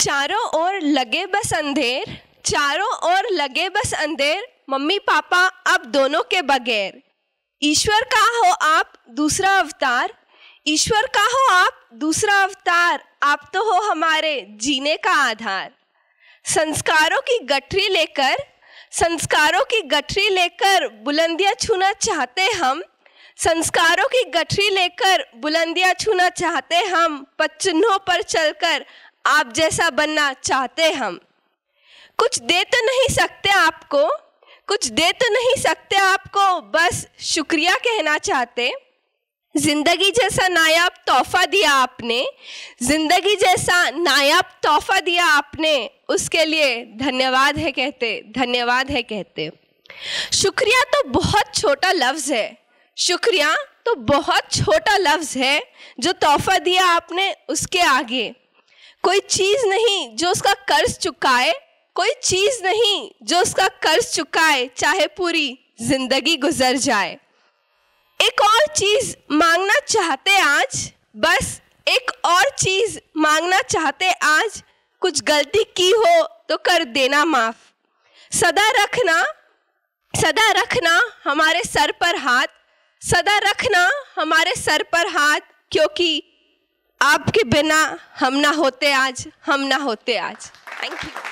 चारों ओर लगे बस अंधेर, चारों ओर लगे बस अंधेर, मम्मी पापा अब दोनों के बगैर। ईश्वर का हो आप दूसरा अवतार, ईश्वर का हो आप दूसरा अवतार, आप तो हो हमारे जीने का आधार। संस्कारों की गठरी लेकर, संस्कारों की गठरी लेकर बुलंदियां छूना चाहते हम, संस्कारों की गठरी लेकर बुलंदियां छूना चाहते हम, पद चिन्हों पर चलकर आप जैसा बनना चाहते हम। कुछ दे तो नहीं सकते आपको, कुछ दे तो नहीं सकते आपको, बस शुक्रिया कहना चाहते। जिंदगी जैसा नायाब तोहफा दिया आपने, जिंदगी जैसा नायाब तोहफा दिया आपने, उसके लिए धन्यवाद है कहते, धन्यवाद है कहते। शुक्रिया तो बहुत छोटा लफ्ज़ है, शुक्रिया तो बहुत छोटा लफ्ज़ है, जो तोहफा दिया आपने उसके आगे कोई चीज़ नहीं जो उसका कर्ज चुकाए, कोई चीज़ नहीं जो उसका कर्ज चुकाए, चाहे पूरी जिंदगी गुजर जाए। एक और चीज़ मांगना चाहते आज, बस एक और चीज़ मांगना चाहते आज, कुछ गलती की हो तो कर देना माफ़। सदा रखना हमारे सर पर हाथ, सदा रखना हमारे सर पर हाथ, क्योंकि आपके बिना हम ना होते आज, हम ना होते आज। Thank you.